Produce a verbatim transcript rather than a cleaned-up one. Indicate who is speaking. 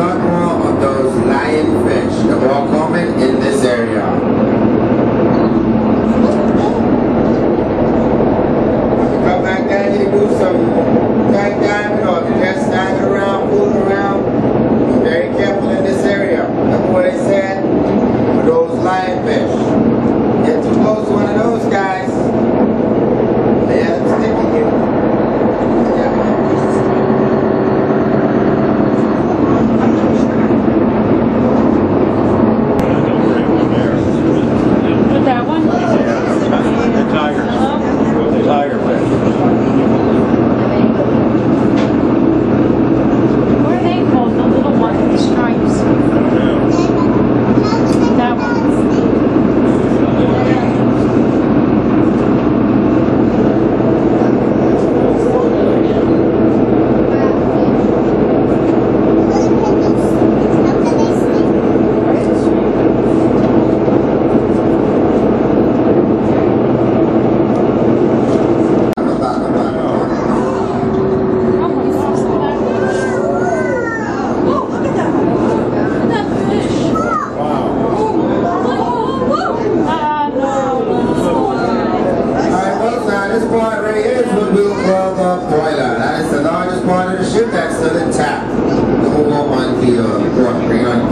Speaker 1: lot more of those lionfish that are all common in this area. Come back down here to do some dive diving or just diving around, fooling around. Be very careful in this area. Remember what I said? For those lionfish. Get too close to one of those guys. They have them sticking you. That is the largest part of the ship that's still intact. Then we'll go on to uh, report. Bring on